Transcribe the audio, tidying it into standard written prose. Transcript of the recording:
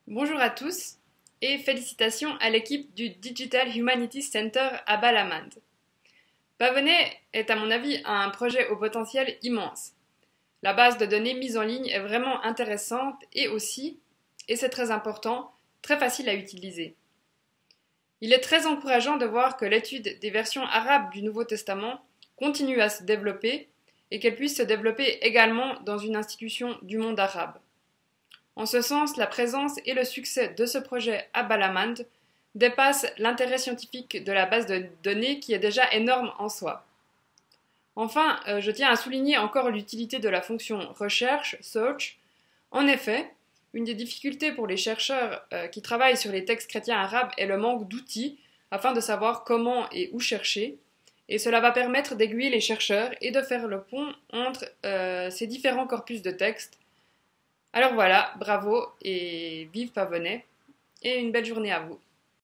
Bonjour à tous et félicitations à l'équipe du Digital Humanities Center à Balamand. Pavonnet est à mon avis un projet au potentiel immense. La base de données mise en ligne est vraiment intéressante et aussi, et c'est très important, très facile à utiliser. Il est très encourageant de voir que l'étude des versions arabes du Nouveau Testament continue à se développer et qu'elle puisse se développer également dans une institution du monde arabe. En ce sens, la présence et le succès de ce projet à Balamand dépassent l'intérêt scientifique de la base de données qui est déjà énorme en soi. Enfin, je tiens à souligner encore l'utilité de la fonction recherche, search. En effet, une des difficultés pour les chercheurs qui travaillent sur les textes chrétiens arabes est le manque d'outils afin de savoir comment et où chercher, et cela va permettre d'aiguiller les chercheurs et de faire le pont entre ces différents corpus de textes. Alors voilà, bravo et vive Pavonnet, et une belle journée à vous.